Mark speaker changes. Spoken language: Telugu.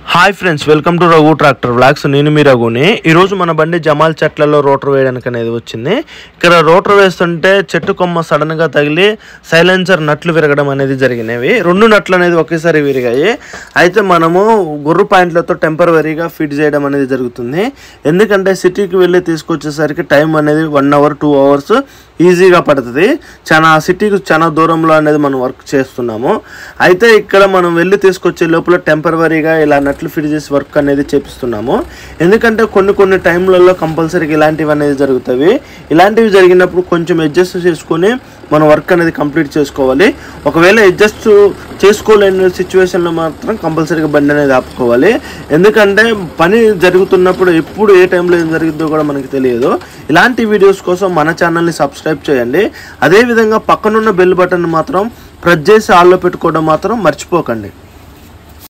Speaker 1: Hi friends, welcome to Raghu tractor vlogs. నేను మీ రఘుని. ఈరోజు మన బండి జమాల్ చెట్లలో రోటర్ వేయడానికి అనేది వచ్చింది. ఇక్కడ రోటర్ వేస్తుంటే చెట్టు కొమ్మ సడన్గా తగిలి సైలెన్సర్ నట్లు విరగడం అనేది జరిగినవి. రెండు నట్లు అనేది ఒకేసారి విరిగాయి. అయితే మనము గుర్రు పాయింట్లతో టెంపరవరీగా ఫిట్ చేయడం అనేది జరుగుతుంది. ఎందుకంటే సిటీకి వెళ్ళి తీసుకొచ్చేసరికి టైం అనేది 1 అవర్ 2 అవర్స్ ఈజీగా పడుతుంది. సిటీకి చాలా దూరంలో అనేది మనం వర్క్ చేస్తున్నాము. అయితే ఇక్కడ మనం వెళ్ళి తీసుకొచ్చే లోపల టెంపరవరీగా ఇలా నట్లు ఫిట్ చేసి వర్క్ అనేది చేపిస్తున్నాము. ఎందుకంటే కొన్ని టైంలలో కంపల్సరీగా ఇలాంటివి అనేది జరుగుతాయి. ఇలాంటివి జరిగినప్పుడు కొంచెం అడ్జస్ట్ చేసుకొని మనం వర్క్ అనేది కంప్లీట్ చేసుకోవాలి. ఒకవేళ అడ్జస్ట్ చేసుకోలేని సిచ్యువేషన్లో మాత్రం కంపల్సరీగా బండి అనేది ఆపుకోవాలి. ఎందుకంటే పని జరుగుతున్నప్పుడు ఎప్పుడు ఏ టైంలో ఏం జరుగుతుందో కూడా మనకి తెలియదు. ఇలాంటి వీడియోస్ కోసం మన ఛానల్ని సబ్స్క్రైబ్ చేయండి. అదేవిధంగా పక్కనున్న బెల్ బటన్ మాత్రం ప్రెస్ చేసి ఆల్లో పెట్టుకోవడం మాత్రం మర్చిపోకండి.